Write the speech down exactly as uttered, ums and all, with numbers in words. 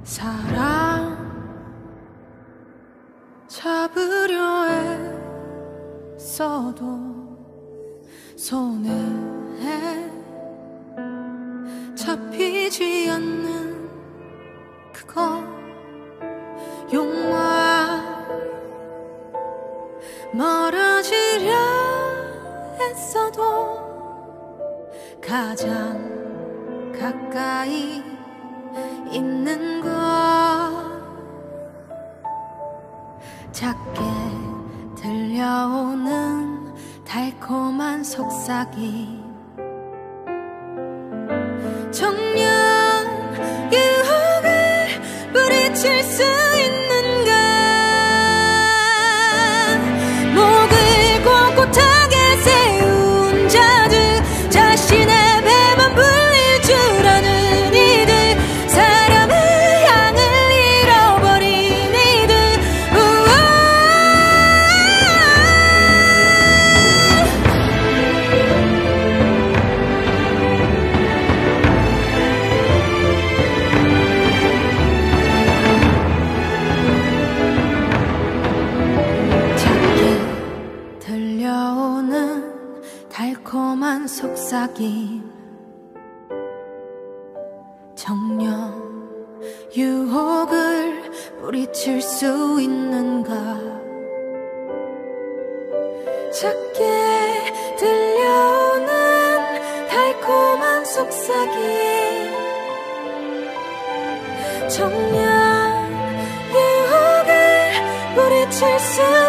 사랑 잡으려 애써도 손에 잡히지 않는 그거 용화 멀어지려 애써도 가장 가까이 있는 것 작게 들려오는 달콤한 속삭임 정녕 유혹을 뿌리칠 수 있는가 목을 꼿꼿하게 세운 자들 자신의 배만 불릴 줄 아는 이들 사람을 향을 잃어버린 이들 우와 작게 들려오는 달콤한 속삭임 정녕 유혹을 뿌리칠 수 있는가 작게 들려오는 달콤한 속삭임 정녕 유혹을 뿌리칠 수